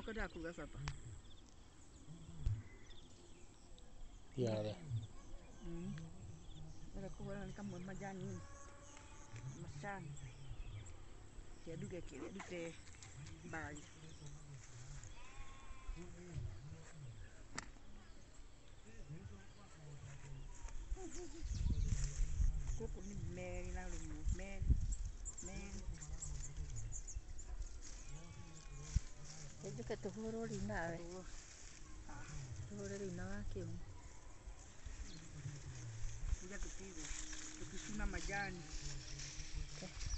Moka kuga sapa. Yale. Ada kuwa ni kama majani. Masani. Dia duga kile dute bali. Koko ni meri na lumu. Meri. Ejo que tuhuru linawe. Tuhuru linawa kiu. Kuja tupige. Tukisuna majani.